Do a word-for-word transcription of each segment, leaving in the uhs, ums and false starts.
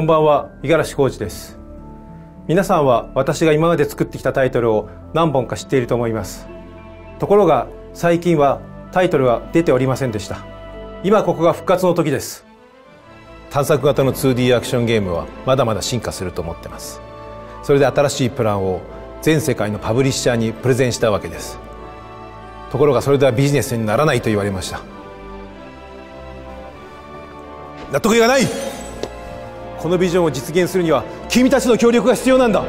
こんばんは、五十嵐浩二です。皆さんは私が今まで作ってきたタイトルを何本か知っていると思います。ところが最近はタイトルは出ておりませんでした。今ここが復活の時です。探索型の ツーディー アクションゲームはまだまだ進化すると思ってます。それで新しいプランを全世界のパブリッシャーにプレゼンしたわけです。ところがそれではビジネスにならないと言われました。納得いかない。このビジョンを実現するには君たちの協力が必要なんだ。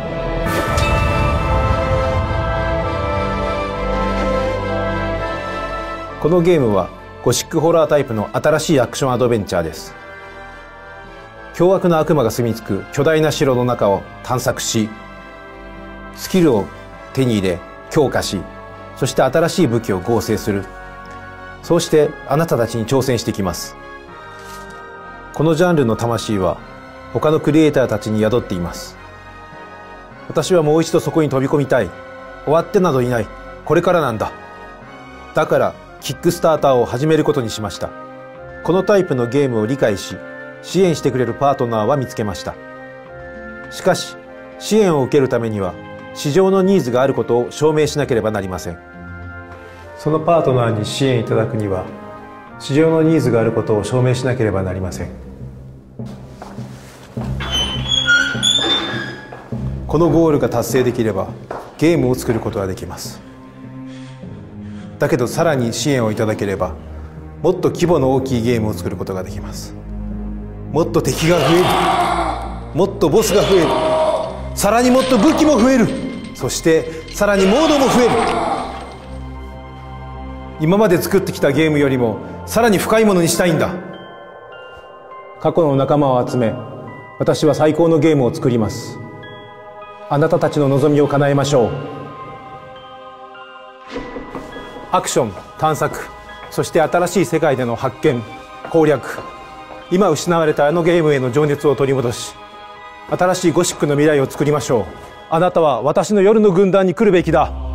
このゲームはゴシックホラータイプの新しいアクションアドベンチャーです。凶悪な悪魔が住み着く巨大な城の中を探索し、スキルを手に入れ強化し、そして新しい武器を合成する。そうしてあなたたちに挑戦してきます。このジャンルの魂は他のクリエイターたちに宿っています。私はもう一度そこに飛び込みたい。終わってなどいない。これからなんだ。だからキックスターターを始めることにしました。このタイプのゲームを理解し支援してくれるパートナーは見つけました。しかし支援を受けるためには市場のニーズがあることを証明しなければなりません。そのパートナーに支援いただくには市場のニーズがあることを証明しなければなりません。このゴールが達成できればゲームを作ることができます。だけどさらに支援をいただければもっと規模の大きいゲームを作ることができます。もっと敵が増える。もっとボスが増える。さらにもっと武器も増える。そしてさらにモードも増える。今まで作ってきたゲームよりもさらに深いものにしたいんだ。過去の仲間を集め私は最高のゲームを作ります。あなたたちの望みを叶えましょう。アクション、探索、そして新しい世界での発見、攻略。今失われたあのゲームへの情熱を取り戻し、新しいゴシックの未来を作りましょう。あなたは私の夜の軍団に来るべきだ。